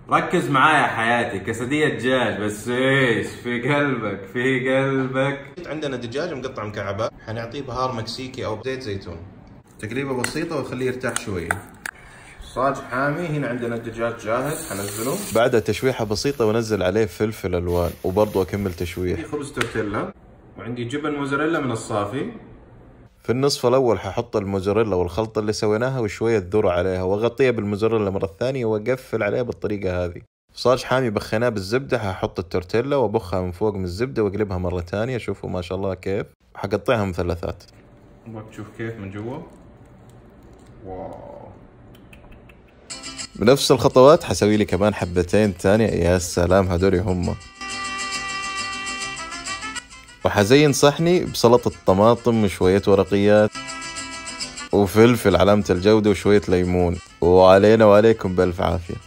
ركز معايا يا حياتي، كسدية دجاج بس ايش في قلبك في قلبك. عندنا دجاج مقطع مكعبات، حنعطيه بهار مكسيكي او بزيت زيتون. تقليبه بسيطة ونخليه يرتاح شوية. صاج حامي. هنا عندنا الدجاج جاهز، حنزله. بعد تشويحة بسيطة ونزل عليه فلفل الوان وبرضه اكمل تشويح. عندي خبز تورتيلا وعندي جبن موزاريلا من الصافي. في النصف الاول ححط الموزاريلا والخلطة اللي سويناها وشوية ذرة عليها واغطيها بالموزاريلا مرة ثانية واقفل عليها بالطريقة هذه. صاج حامي بخيناه بالزبدة، ححط التورتيلا وابخها من فوق من الزبدة واقلبها مرة ثانية. شوفوا ما شاء الله كيف. حقطعها مثلثات. تشوف كيف من جوا. واو. بنفس الخطوات حسوي لي كمان حبتين ثانية. يا سلام هدول هم. وحزين صحني بسلطة طماطم وشوية ورقيات وفلفل علامة الجودة وشوية ليمون، وعلينا وعليكم بألف عافية.